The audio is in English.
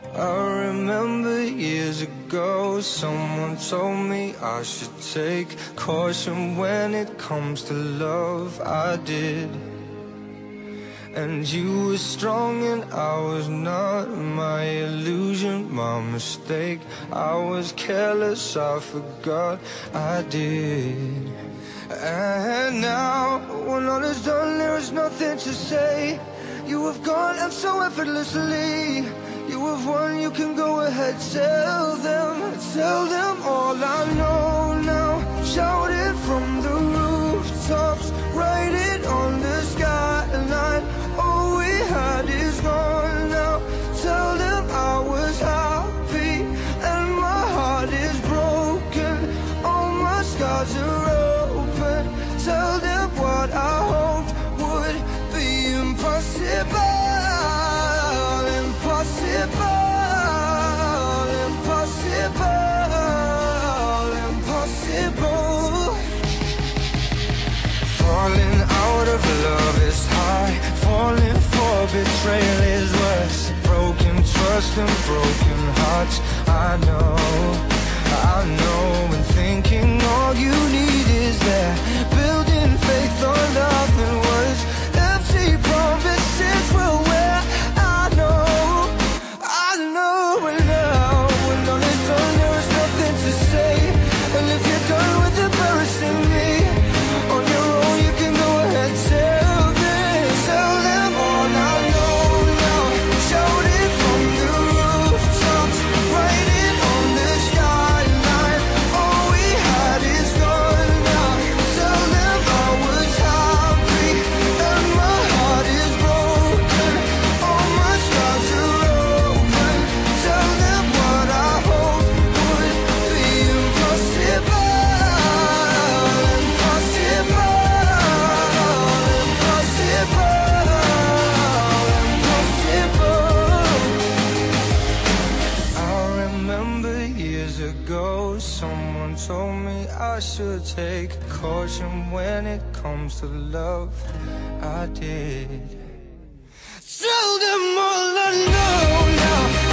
I remember years ago, someone told me I should take caution when it comes to love. I did. And you were strong and I was not. My illusion, my mistake. I was careless, I forgot I did. And now, when all is done, there is nothing to say. You have gone and so effortlessly. You have won, you can go ahead, tell them all I know now. Shout it from the rooftops, write it on the skyline. All we had is gone now. Tell them I was happy and my heart is broken. All my scars are open. Tell them what I hoped would be impossible. Impossible. Falling out of love is high. Falling for betrayal is worse. Broken trust and broken hearts. I know. And thinking all you need is there. Building faith on nothing words. Empty promises will wear. I know. And now, when all is done, there is nothing to say. And if you're done with embarrassing me, on your own you can go ahead, tell them all I know now. Shout it from the rooftops, write it on the skyline. All we had is gone now. Tell them I was happy and my heart is broken. All my scars are open. Tell them what I hoped would be impossible. Someone told me I should take caution when it comes to love. I did. Tell them all I know now.